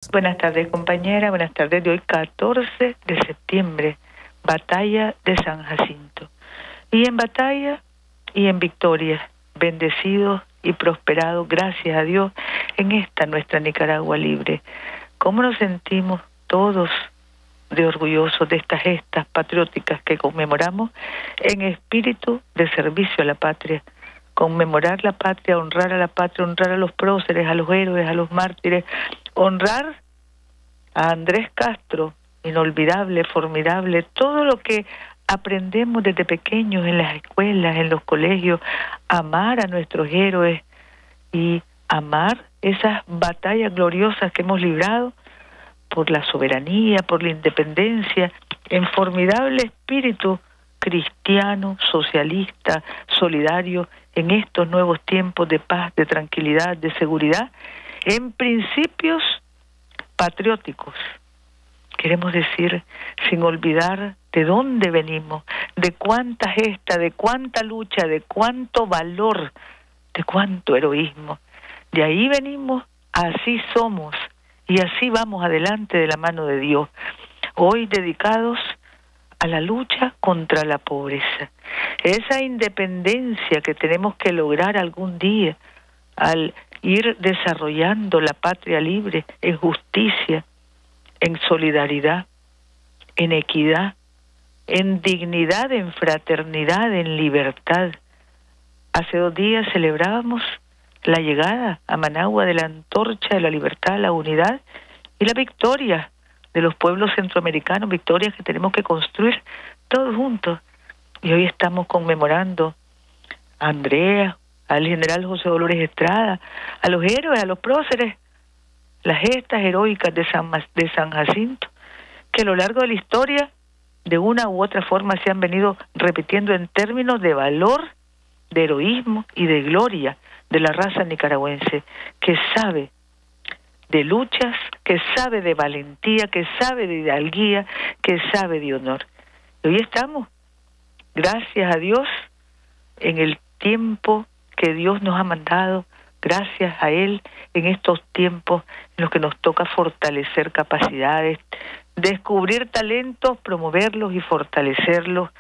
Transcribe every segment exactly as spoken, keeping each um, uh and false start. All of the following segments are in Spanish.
Buenas tardes, compañera. Buenas tardes de hoy, catorce de septiembre, Batalla de San Jacinto. Y en batalla y en victoria, bendecidos y prosperados, gracias a Dios, en esta nuestra Nicaragua libre. ¿Cómo nos sentimos todos de orgullosos de estas gestas patrióticas que conmemoramos en espíritu de servicio a la patria? Conmemorar la patria, honrar a la patria, honrar a los próceres, a los héroes, a los mártires, honrar a Andrés Castro, inolvidable, formidable, todo lo que aprendemos desde pequeños en las escuelas, en los colegios, amar a nuestros héroes y amar esas batallas gloriosas que hemos librado por la soberanía, por la independencia, en formidable espíritu cristiano, socialista, solidario, en estos nuevos tiempos de paz, de tranquilidad, de seguridad, en principios patrióticos. Queremos decir, sin olvidar de dónde venimos, de cuánta gesta, de cuánta lucha, de cuánto valor, de cuánto heroísmo. De ahí venimos, así somos, y así vamos adelante de la mano de Dios. Hoy dedicados a la lucha contra la pobreza. Esa independencia que tenemos que lograr algún día al ir desarrollando la patria libre en justicia, en solidaridad, en equidad, en dignidad, en fraternidad, en libertad. Hace dos días celebrábamos la llegada a Managua de la antorcha de la libertad, la unidad y la victoria de los pueblos centroamericanos, victorias que tenemos que construir todos juntos. Y hoy estamos conmemorando a Andrea, al general José Dolores Estrada, a los héroes, a los próceres, las gestas heroicas de San, de San Jacinto, que a lo largo de la historia, de una u otra forma, se han venido repitiendo en términos de valor, de heroísmo y de gloria de la raza nicaragüense, que sabe de luchas, que sabe de valentía, que sabe de hidalguía, que sabe de honor. Y hoy estamos, gracias a Dios, en el tiempo que Dios nos ha mandado, gracias a Él, en estos tiempos en los que nos toca fortalecer capacidades, descubrir talentos, promoverlos y fortalecerlos,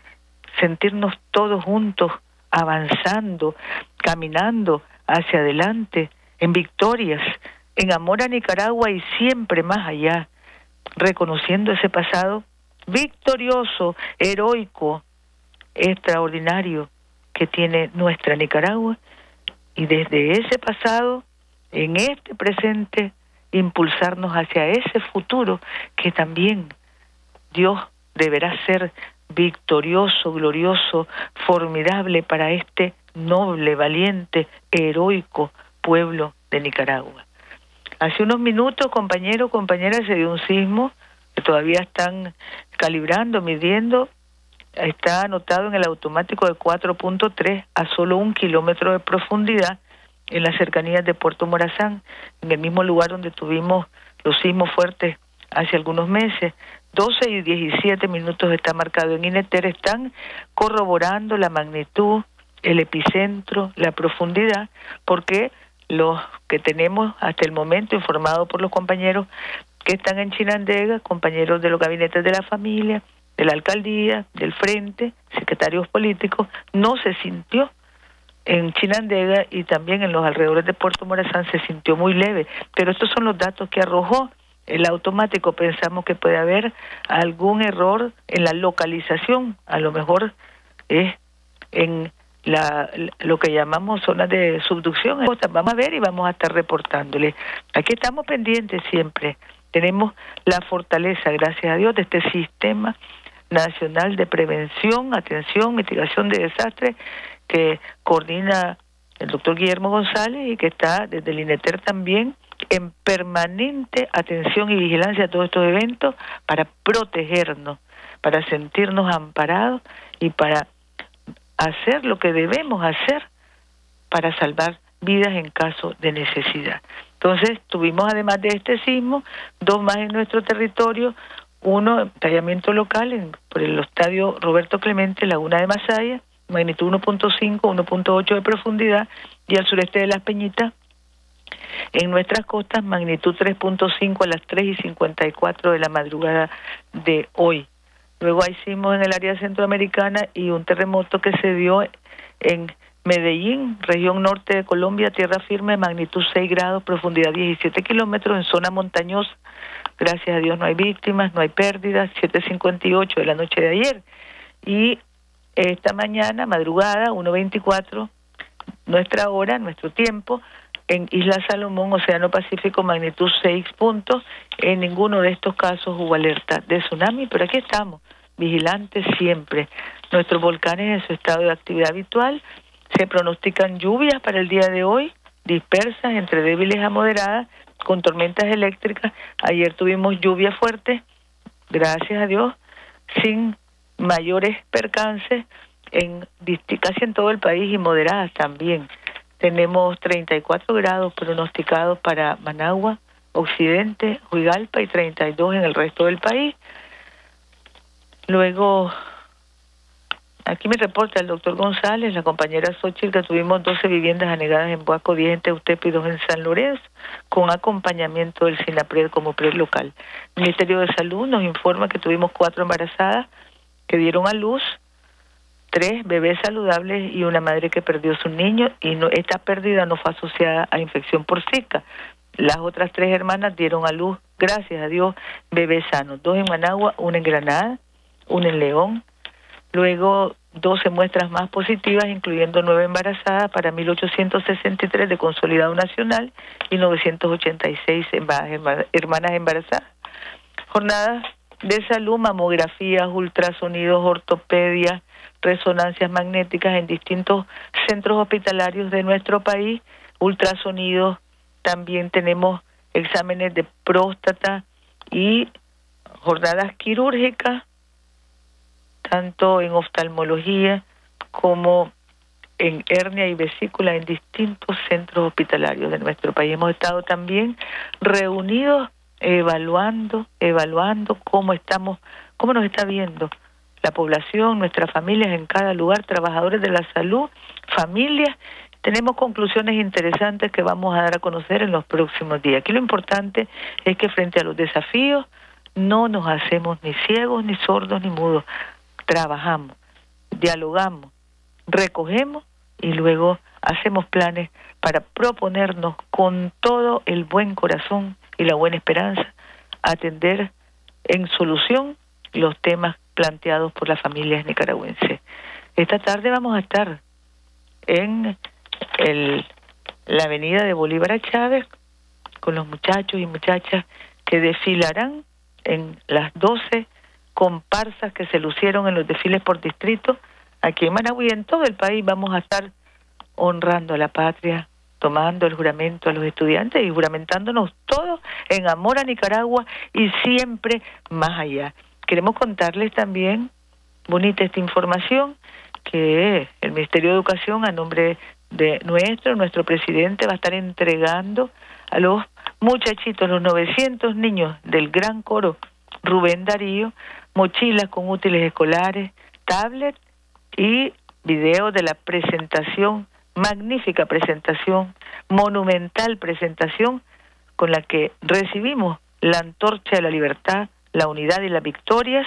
sentirnos todos juntos, avanzando, caminando hacia adelante, en victorias, en amor a Nicaragua y siempre más allá, reconociendo ese pasado victorioso, heroico, extraordinario que tiene nuestra Nicaragua, y desde ese pasado, en este presente, impulsarnos hacia ese futuro que también Dios deberá ser victorioso, glorioso, formidable para este noble, valiente, heroico pueblo de Nicaragua. Hace unos minutos, compañeros, compañeras, se dio un sismo que todavía están calibrando, midiendo. Está anotado en el automático de cuatro punto tres a solo un kilómetro de profundidad en las cercanías de Puerto Morazán, en el mismo lugar donde tuvimos los sismos fuertes hace algunos meses. doce y diecisiete minutos está marcado en INETER, están corroborando la magnitud, el epicentro, la profundidad, porque los que tenemos hasta el momento, informados por los compañeros que están en Chinandega, compañeros de los gabinetes de la familia, de la alcaldía, del frente, secretarios políticos, no se sintió en Chinandega y también en los alrededores de Puerto Morazán se sintió muy leve, pero estos son los datos que arrojó el automático. Pensamos que puede haber algún error en la localización, a lo mejor es en la, lo que llamamos zonas de subducción. Vamos a ver y vamos a estar reportándole. Aquí estamos pendientes siempre. Tenemos la fortaleza, gracias a Dios, de este sistema nacional de prevención, atención, mitigación de desastres que coordina el doctor Guillermo González y que está desde el INETER también en permanente atención y vigilancia a todos estos eventos para protegernos, para sentirnos amparados y para hacer lo que debemos hacer para salvar vidas en caso de necesidad. Entonces, tuvimos además de este sismo, dos más en nuestro territorio, uno en tallamiento local en, por el estadio Roberto Clemente, Laguna de Masaya, magnitud uno punto cinco, uno punto ocho de profundidad, y al sureste de Las Peñitas, En nuestras costas, magnitud tres punto cinco a las tres y cincuenta y cuatro de la madrugada de hoy. Luego hay sismos en el área centroamericana y un terremoto que se dio en Medellín, región norte de Colombia, tierra firme, magnitud seis grados, profundidad diecisiete kilómetros, en zona montañosa. Gracias a Dios no hay víctimas, no hay pérdidas, siete cincuenta y ocho de la noche de ayer. Y esta mañana, madrugada, uno veinticuatro, nuestra hora, nuestro tiempo, en Isla Salomón, Océano Pacífico, magnitud seis puntos. En ninguno de estos casos hubo alerta de tsunami, pero aquí estamos, vigilantes siempre. Nuestros volcanes en su estado de actividad habitual. Se pronostican lluvias para el día de hoy, dispersas entre débiles a moderadas, con tormentas eléctricas. Ayer tuvimos lluvia fuerte, gracias a Dios, sin mayores percances, en casi en todo el país, y moderadas también. Tenemos treinta y cuatro grados pronosticados para Managua, Occidente, Huigalpa, y treinta y dos en el resto del país. Luego, aquí me reporta el doctor González, la compañera Xochitl, que tuvimos doce viviendas anegadas en Boaco, diez en Teutepe y dos en San Lorenzo, con acompañamiento del SINAPRED como PRED local. El Ministerio de Salud nos informa que tuvimos cuatro embarazadas que dieron a luz, tres bebés saludables y una madre que perdió a su niño, y no, esta pérdida no fue asociada a infección por Zika. Las otras tres hermanas dieron a luz, gracias a Dios, bebés sanos, dos en Managua, una en Granada, una en León. Luego, doce muestras más positivas, incluyendo nueve embarazadas para mil ochocientos sesenta y tres de consolidado nacional y novecientos ochenta y seis hermanas embarazadas. Jornadas de salud, mamografías, ultrasonidos, ortopedia, resonancias magnéticas en distintos centros hospitalarios de nuestro país, ultrasonidos, también tenemos exámenes de próstata y jornadas quirúrgicas, tanto en oftalmología como en hernia y vesícula en distintos centros hospitalarios de nuestro país. Hemos estado también reunidos evaluando, evaluando cómo estamos, cómo nos está viendo la población, nuestras familias en cada lugar, trabajadores de la salud, familias. Tenemos conclusiones interesantes que vamos a dar a conocer en los próximos días. Aquí lo importante es que frente a los desafíos no nos hacemos ni ciegos, ni sordos, ni mudos. Trabajamos, dialogamos, recogemos y luego hacemos planes para proponernos con todo el buen corazón y la buena esperanza atender en solución los temas planteados por las familias nicaragüenses. Esta tarde vamos a estar en el, la avenida de Bolívar a Chávez con los muchachos y muchachas que desfilarán en las doce comparsas que se lucieron en los desfiles por distrito aquí en Managua y en todo el país. Vamos a estar honrando a la patria, tomando el juramento a los estudiantes y juramentándonos todos en amor a Nicaragua y siempre más allá. Queremos contarles también, bonita esta información, que el Ministerio de Educación, a nombre de nuestro, nuestro presidente, va a estar entregando a los muchachitos, los novecientos niños del gran coro Rubén Darío, mochilas con útiles escolares, tablets y videos de la presentación, magnífica presentación, monumental presentación con la que recibimos la antorcha de la libertad, la unidad y las victorias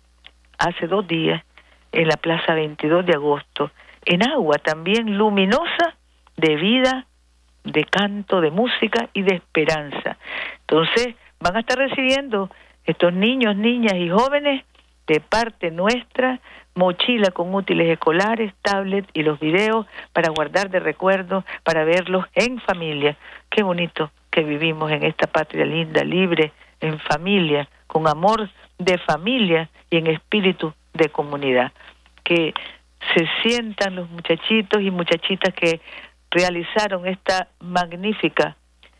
hace dos días en la Plaza veintidós de agosto, en agua también luminosa de vida, de canto, de música y de esperanza. Entonces van a estar recibiendo estos niños, niñas y jóvenes de parte nuestra, mochila con útiles escolares, tablet y los videos para guardar de recuerdo, para verlos en familia. Qué bonito que vivimos en esta patria linda, libre, en familia, con amor de familia y en espíritu de comunidad. Que se sientan los muchachitos y muchachitas que realizaron esta magnífica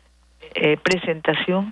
eh, presentación,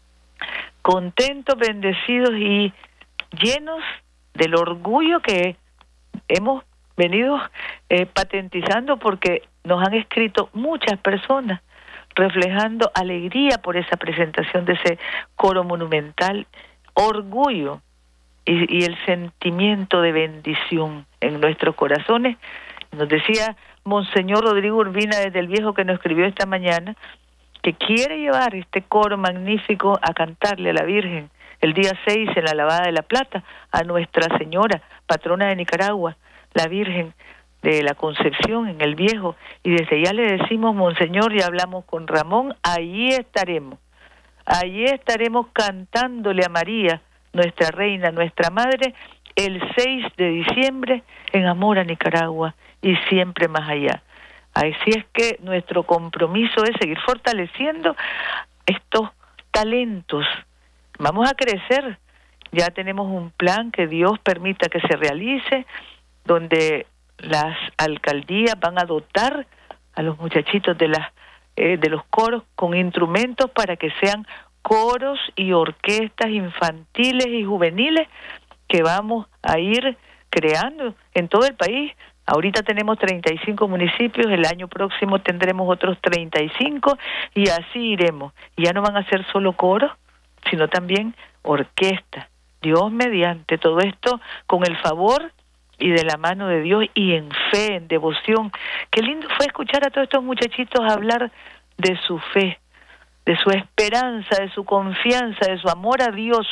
contentos, bendecidos y llenos del orgullo que hemos venido eh, patentizando, porque nos han escrito muchas personas reflejando alegría por esa presentación de ese coro monumental, orgullo y, y el sentimiento de bendición en nuestros corazones. Nos decía Monseñor Rodrigo Urbina desde el Viejo, que nos escribió esta mañana, que quiere llevar este coro magnífico a cantarle a la Virgen el día seis en la Lavada de la Plata, a Nuestra Señora, patrona de Nicaragua, la Virgen de la Concepción en el Viejo, y desde ya le decimos, Monseñor, ya hablamos con Ramón, allí estaremos, allí estaremos cantándole a María, nuestra reina, nuestra madre, el seis de diciembre en amor a Nicaragua y siempre más allá. Así es que nuestro compromiso es seguir fortaleciendo estos talentos. Vamos a crecer, ya tenemos un plan que Dios permita que se realice, donde las alcaldías van a dotar a los muchachitos de las eh, de los coros con instrumentos para que sean coros y orquestas infantiles y juveniles que vamos a ir creando en todo el país. Ahorita tenemos treinta y cinco municipios, el año próximo tendremos otros treinta y cinco y así iremos. Y ya no van a ser solo coros, sino también orquestas. Dios mediante todo esto con el favor y de la mano de Dios y en fe, en devoción. Qué lindo fue escuchar a todos estos muchachitos hablar de su fe, de su esperanza, de su confianza, de su amor a Dios.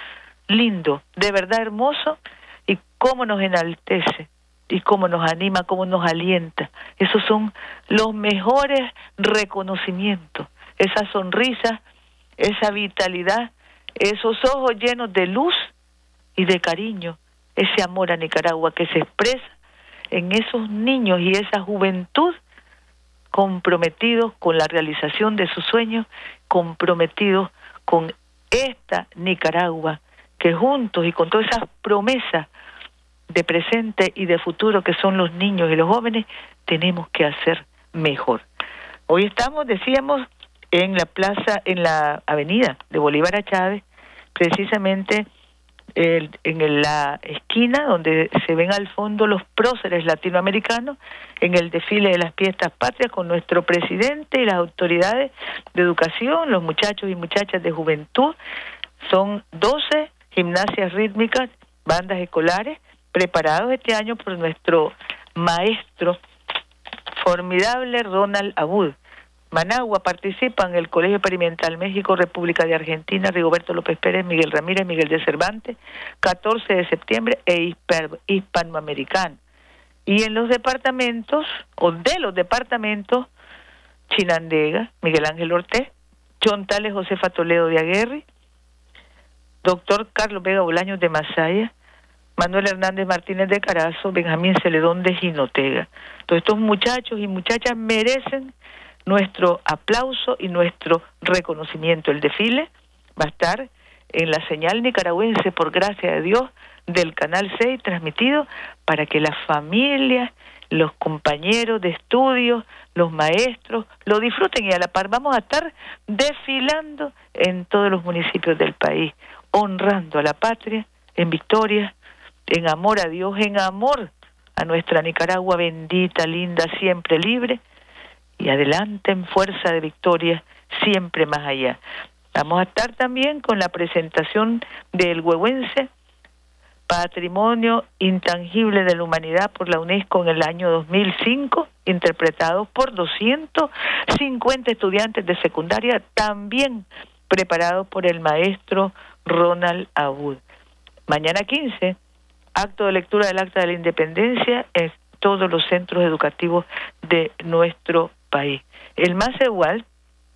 Lindo, de verdad hermoso, y cómo nos enaltece, y cómo nos anima, cómo nos alienta. Esos son los mejores reconocimientos, esa sonrisa, esa vitalidad, esos ojos llenos de luz y de cariño, ese amor a Nicaragua que se expresa en esos niños y esa juventud comprometidos con la realización de sus sueños, comprometidos con esta Nicaragua, que juntos y con todas esas promesas de presente y de futuro que son los niños y los jóvenes, tenemos que hacer mejor. Hoy estamos, decíamos, en la plaza, en la avenida de Bolívar a Chávez, precisamente el, en la esquina donde se ven al fondo los próceres latinoamericanos en el desfile de las fiestas patrias con nuestro presidente y las autoridades de educación, los muchachos y muchachas de juventud. Son doce gimnasias rítmicas, bandas escolares, preparados este año por nuestro maestro formidable Ronald Abud. Managua participan el Colegio Experimental México, República de Argentina, Rigoberto López Pérez, Miguel Ramírez, Miguel de Cervantes, catorce de septiembre e hispanoamericano. Y en los departamentos, o de los departamentos, Chinandega, Miguel Ángel Ortiz, Chontales Josefa Toledo de Aguerri, doctor Carlos Vega Bolaños de Masaya, Manuel Hernández Martínez de Carazo, Benjamín Celedón de Jinotega. Todos estos muchachos y muchachas merecen nuestro aplauso y nuestro reconocimiento. El desfile va a estar en la señal nicaragüense, por gracia de Dios, del Canal seis, transmitido para que las familias, los compañeros de estudio, los maestros, lo disfruten, y a la par vamos a estar desfilando en todos los municipios del país, honrando a la patria, en victoria, en amor a Dios, en amor a nuestra Nicaragua bendita, linda, siempre libre, y adelante en fuerza de victoria, siempre más allá. Vamos a estar también con la presentación del Huehuense, Patrimonio Intangible de la Humanidad por la UNESCO en el año dos mil cinco, interpretados por doscientos cincuenta estudiantes de secundaria, también preparados por el maestro Ronald Abud. Mañana quince, acto de lectura del Acta de la Independencia en todos los centros educativos de nuestro país. El Macehual,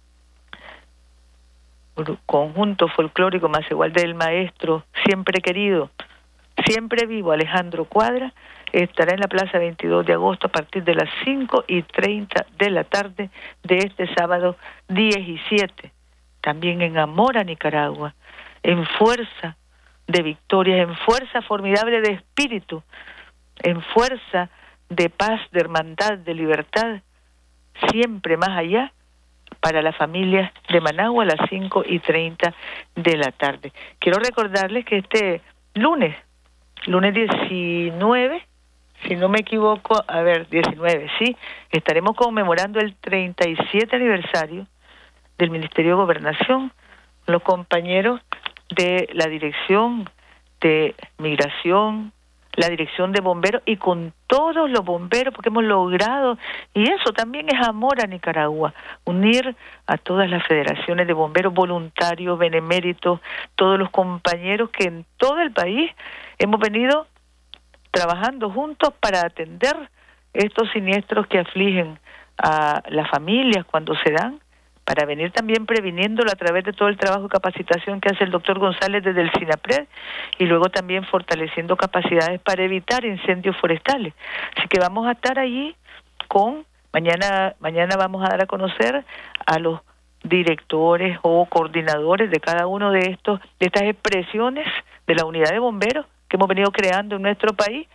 conjunto folclórico Macehual del maestro siempre querido, siempre vivo, Alejandro Cuadra, estará en la Plaza veintidós de agosto a partir de las cinco y treinta de la tarde de este sábado diecisiete. También en amor a Nicaragua, en fuerza de victorias, en fuerza formidable de espíritu, en fuerza de paz, de hermandad, de libertad, siempre más allá, para la familia de Managua a las cinco y treinta de la tarde. Quiero recordarles que este lunes, lunes diecinueve, si no me equivoco, a ver, diecinueve, sí, estaremos conmemorando el treinta y siete aniversario del Ministerio de Gobernación, los compañeros de la Dirección de Migración, la dirección de bomberos y con todos los bomberos, porque hemos logrado, y eso también es amor a Nicaragua, unir a todas las federaciones de bomberos voluntarios, beneméritos, todos los compañeros que en todo el país hemos venido trabajando juntos para atender estos siniestros que afligen a las familias cuando se dan, para venir también previniéndolo a través de todo el trabajo de capacitación que hace el doctor González desde el SINAPRED, y luego también fortaleciendo capacidades para evitar incendios forestales. Así que vamos a estar allí con, mañana, mañana vamos a dar a conocer a los directores o coordinadores de cada uno de estos, de estas expresiones de la unidad de bomberos que hemos venido creando en nuestro país,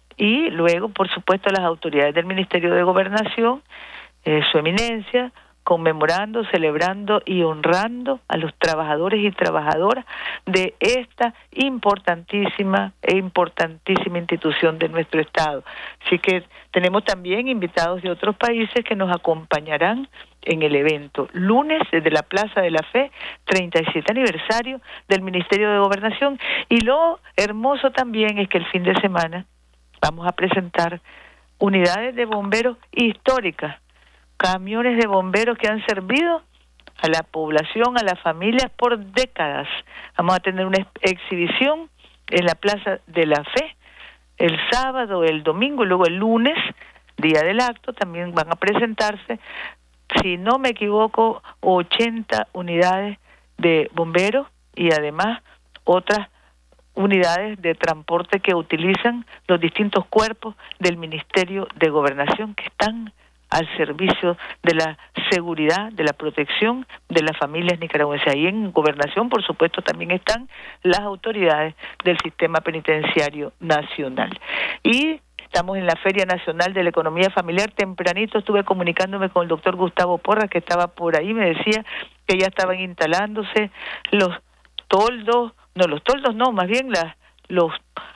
y luego, por supuesto, las autoridades del Ministerio de Gobernación, eh, su eminencia, conmemorando, celebrando y honrando a los trabajadores y trabajadoras de esta importantísima e importantísima institución de nuestro Estado. Así que tenemos también invitados de otros países que nos acompañarán en el evento. Lunes, desde la Plaza de la Fe, treinta y siete aniversario del Ministerio de Gobernación. Y lo hermoso también es que el fin de semana vamos a presentar unidades de bomberos históricas, camiones de bomberos que han servido a la población, a las familias por décadas. Vamos a tener una exhibición en la Plaza de la Fe el sábado, el domingo, y luego el lunes, día del acto, también van a presentarse, si no me equivoco, ochenta unidades de bomberos y además otras unidades de transporte que utilizan los distintos cuerpos del Ministerio de Gobernación, que están al servicio de la seguridad, de la protección de las familias nicaragüenses. Ahí en Gobernación, por supuesto, también están las autoridades del Sistema Penitenciario Nacional. Y estamos en la Feria Nacional de la Economía Familiar. Tempranito estuve comunicándome con el doctor Gustavo Porras, que estaba por ahí, me decía que ya estaban instalándose los toldos, no, los toldos no, más bien las, los,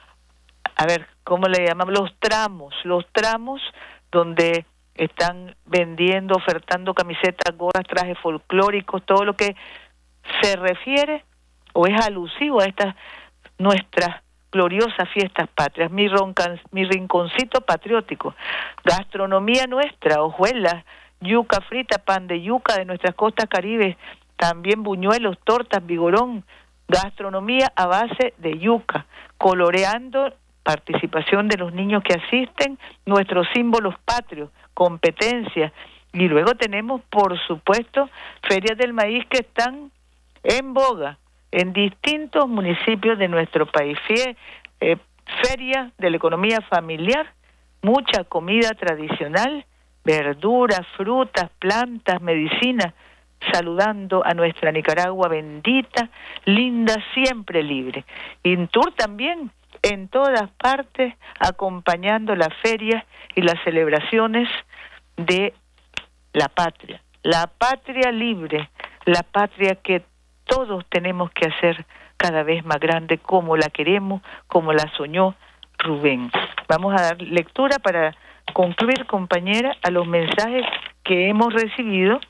a ver, ¿cómo le llamamos? Los tramos, los tramos donde están vendiendo, ofertando camisetas, gorras, trajes folclóricos, todo lo que se refiere o es alusivo a estas nuestras gloriosas fiestas patrias. Mi, roncan, mi rinconcito patriótico, gastronomía nuestra, hojuelas, yuca frita, pan de yuca de nuestras costas caribes, también buñuelos, tortas, vigorón, gastronomía a base de yuca, coloreando, participación de los niños que asisten, nuestros símbolos patrios, competencias, y luego tenemos, por supuesto, ferias del maíz que están en boga en distintos municipios de nuestro país. Fie, eh, feria de la economía familiar, mucha comida tradicional, verduras, frutas, plantas, medicinas, saludando a nuestra Nicaragua bendita, linda, siempre libre. Intur también en todas partes, acompañando las ferias y las celebraciones de la patria, la patria libre, la patria que todos tenemos que hacer cada vez más grande, como la queremos, como la soñó Rubén. Vamos a dar lectura para concluir, compañera, a los mensajes que hemos recibido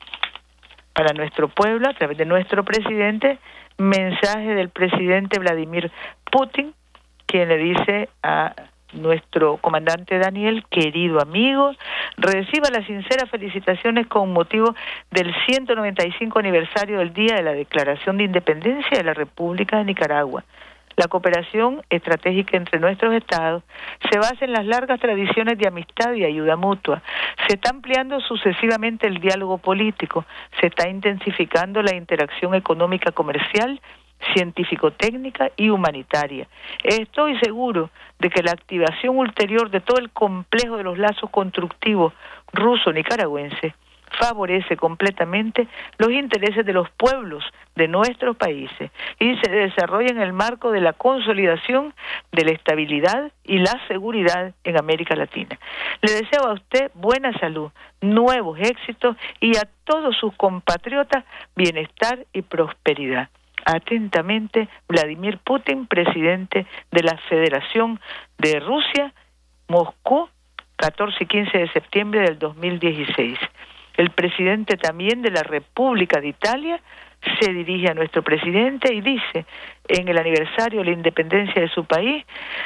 para nuestro pueblo a través de nuestro presidente. Mensaje del presidente Vladimir Putin, quien le dice a nuestro comandante Daniel: querido amigo, reciba las sinceras felicitaciones con motivo del ciento noventa y cinco aniversario del Día de la Declaración de Independencia de la República de Nicaragua. La cooperación estratégica entre nuestros estados se basa en las largas tradiciones de amistad y ayuda mutua. Se está ampliando sucesivamente el diálogo político, se está intensificando la interacción económica, comercial, científico-técnica y humanitaria. Estoy seguro de que la activación ulterior de todo el complejo de los lazos constructivos ruso-nicaragüense favorece completamente los intereses de los pueblos de nuestros países y se desarrolla en el marco de la consolidación de la estabilidad y la seguridad en América Latina. Le deseo a usted buena salud, nuevos éxitos y a todos sus compatriotas bienestar y prosperidad. Atentamente, Vladimir Putin, presidente de la Federación de Rusia, Moscú, catorce y quince de septiembre del dos mil dieciséis. El presidente también de la República de Italia se dirige a nuestro presidente y dice, en el aniversario de la independencia de su país: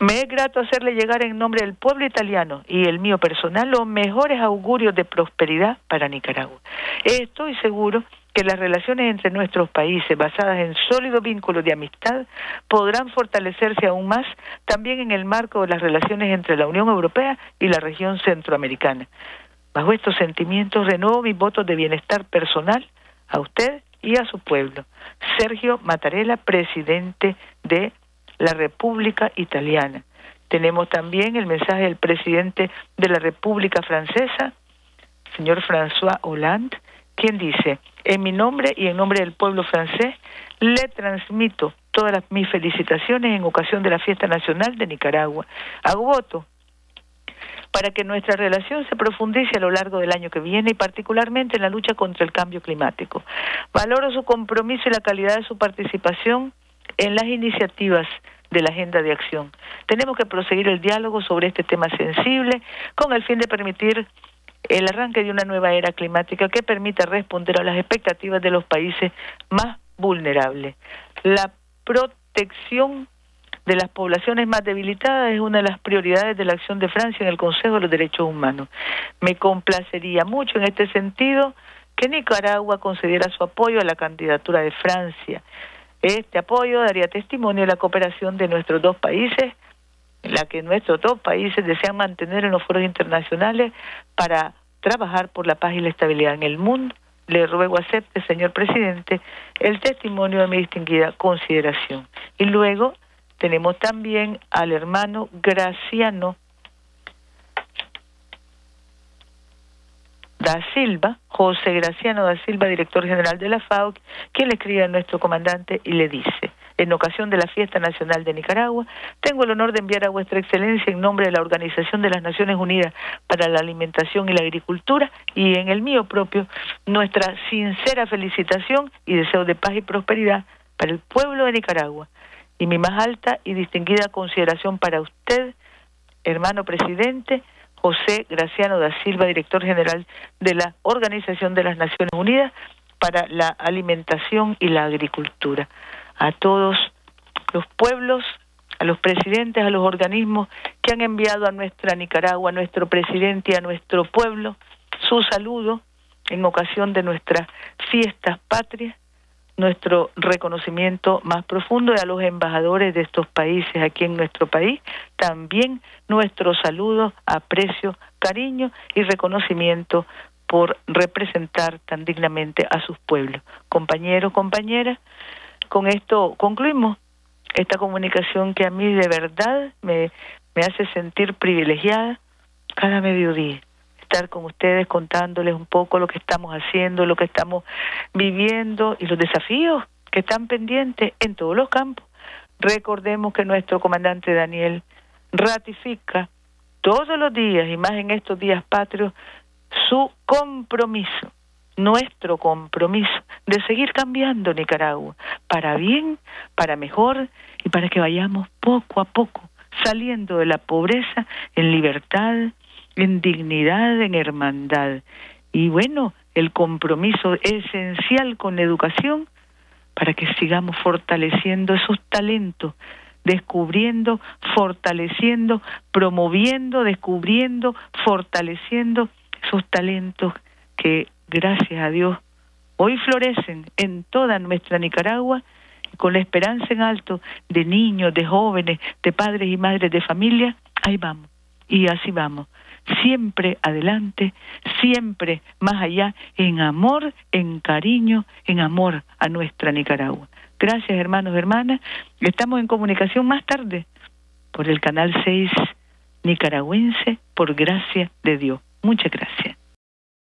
Me es grato hacerle llegar en nombre del pueblo italiano y el mío personal los mejores augurios de prosperidad para Nicaragua. Estoy seguro que las relaciones entre nuestros países, basadas en sólidos vínculos de amistad, podrán fortalecerse aún más también en el marco de las relaciones entre la Unión Europea y la región centroamericana. Bajo estos sentimientos renuevo mis votos de bienestar personal a usted y a su pueblo. Sergio Mattarella, presidente de la República Italiana. Tenemos también el mensaje del presidente de la República Francesa, señor François Hollande, quien dice: en mi nombre y en nombre del pueblo francés, le transmito todas las, mis felicitaciones en ocasión de la Fiesta Nacional de Nicaragua. Hago voto para que nuestra relación se profundice a lo largo del año que viene y particularmente en la lucha contra el cambio climático. Valoro su compromiso y la calidad de su participación en las iniciativas de la agenda de acción. Tenemos que proseguir el diálogo sobre este tema sensible con el fin de permitir el arranque de una nueva era climática que permita responder a las expectativas de los países más vulnerables. La protección de las poblaciones más debilitadas es una de las prioridades de la acción de Francia en el Consejo de los Derechos Humanos. Me complacería mucho en este sentido que Nicaragua concediera su apoyo a la candidatura de Francia. Este apoyo daría testimonio de la cooperación de nuestros dos países, la que nuestros dos países desean mantener en los foros internacionales para trabajar por la paz y la estabilidad en el mundo. Le ruego acepte, señor presidente, el testimonio de mi distinguida consideración. Y luego tenemos también al hermano Graciano da Silva, José Graciano da Silva, director general de la FAO, quien le escribe a nuestro comandante y le dice: en ocasión de la Fiesta Nacional de Nicaragua, tengo el honor de enviar a vuestra excelencia en nombre de la Organización de las Naciones Unidas para la Alimentación y la Agricultura y en el mío propio, nuestra sincera felicitación y deseo de paz y prosperidad para el pueblo de Nicaragua y mi más alta y distinguida consideración para usted, hermano presidente José Graciano da Silva, director general de la Organización de las Naciones Unidas para la Alimentación y la Agricultura. A todos los pueblos, a los presidentes, a los organismos que han enviado a nuestra Nicaragua, a nuestro presidente y a nuestro pueblo su saludo en ocasión de nuestras fiestas patrias, nuestro reconocimiento más profundo, y a los embajadores de estos países aquí en nuestro país, también nuestro saludo, aprecio, cariño y reconocimiento por representar tan dignamente a sus pueblos. Compañeros, compañeras, con esto concluimos esta comunicación que a mí de verdad me, me hace sentir privilegiada cada mediodía. Estar con ustedes contándoles un poco lo que estamos haciendo, lo que estamos viviendo y los desafíos que están pendientes en todos los campos. Recordemos que nuestro comandante Daniel ratifica todos los días, y más en estos días patrios, su compromiso, nuestro compromiso de seguir cambiando Nicaragua para bien, para mejor y para que vayamos poco a poco saliendo de la pobreza en libertad, en dignidad, en hermandad. Y bueno, el compromiso esencial con la educación para que sigamos fortaleciendo esos talentos, descubriendo, fortaleciendo, promoviendo, descubriendo, fortaleciendo esos talentos que, gracias a Dios, hoy florecen en toda nuestra Nicaragua, con la esperanza en alto de niños, de jóvenes, de padres y madres de familia. Ahí vamos, y así vamos. Siempre adelante, siempre más allá, en amor, en cariño, en amor a nuestra Nicaragua. Gracias, hermanos, hermanas. Estamos en comunicación más tarde por el canal seis nicaragüense, por gracia de Dios. Muchas gracias.